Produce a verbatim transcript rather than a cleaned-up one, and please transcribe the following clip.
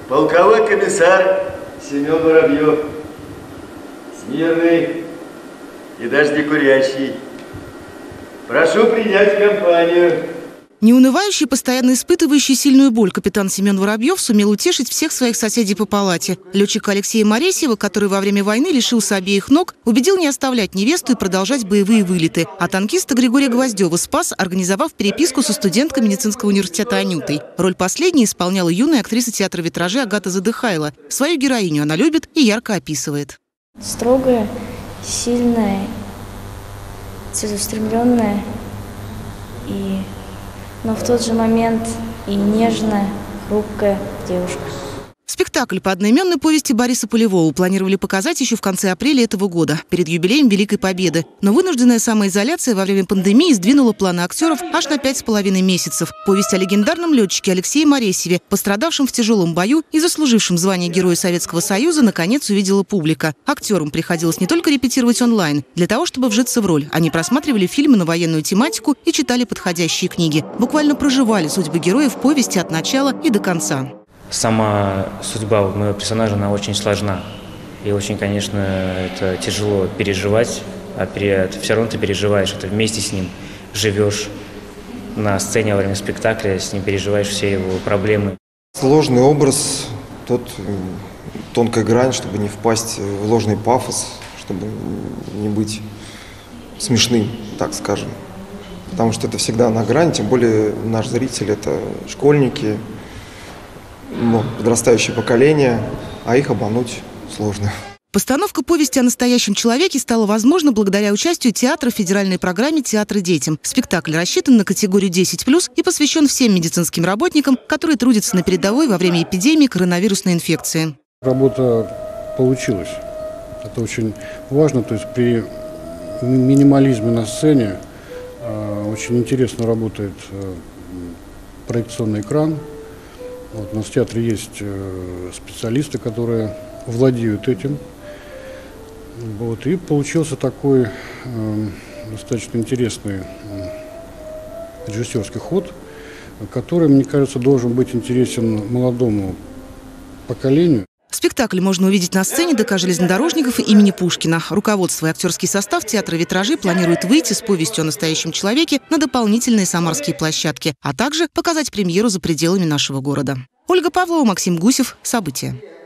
полковой комиссар Семен Воробьев, смирный и даже не курящий. Прошу принять компанию. Неунывающий, постоянно испытывающий сильную боль капитан Семен Воробьев сумел утешить всех своих соседей по палате. Летчика Алексея Моресьева, который во время войны лишился обеих ног, убедил не оставлять невесту и продолжать боевые вылеты. А танкиста Григория Гвоздева спас, организовав переписку со студенткой медицинского университета Анютой. Роль последней исполняла юная актриса театра «Витражи» Агата Задыхайло. Свою героиню она любит и ярко описывает. Строгая, сильная, целеустремленная и... но в тот же момент и нежная, хрупкая девушка. Спектакль по одноименной повести Бориса Полевого планировали показать еще в конце апреля этого года, перед юбилеем Великой Победы. Но вынужденная самоизоляция во время пандемии сдвинула планы актеров аж на пять с половиной месяцев. Повесть о легендарном летчике Алексее Моресьеве, пострадавшем в тяжелом бою и заслужившем звание Героя Советского Союза, наконец увидела публика. Актерам приходилось не только репетировать онлайн. Для того, чтобы вжиться в роль, они просматривали фильмы на военную тематику и читали подходящие книги. Буквально проживали судьбы героев повести от начала и до конца. Сама судьба моего персонажа, она очень сложна. И очень, конечно, это тяжело переживать, а при, все равно ты переживаешь, это вместе с ним живешь на сцене во время спектакля, с ним переживаешь все его проблемы. Сложный образ, тот тонкая грань, чтобы не впасть в ложный пафос, чтобы не быть смешным, так скажем. Потому что это всегда на грани, тем более наш зритель – это школьники, ну, подрастающее поколение, а их обмануть сложно. Постановка повести о настоящем человеке стала возможна благодаря участию театра в федеральной программе «Театры детям». Спектакль рассчитан на категорию десять плюс и посвящен всем медицинским работникам, которые трудятся на передовой во время эпидемии коронавирусной инфекции. Работа получилась. Это очень важно. То есть при минимализме на сцене очень интересно работает проекционный экран. Вот, у нас в театре есть специалисты, которые владеют этим. Вот, и получился такой э, достаточно интересный э, режиссерский ход, который, мне кажется, должен быть интересен молодому поколению. Спектакль можно увидеть на сцене ДК железнодорожников имени Пушкина. Руководство и актерский состав театра «Витражи» планирует выйти с повестью о настоящем человеке на дополнительные самарские площадки, а также показать премьеру за пределами нашего города. Ольга Павлова, Максим Гусев. События.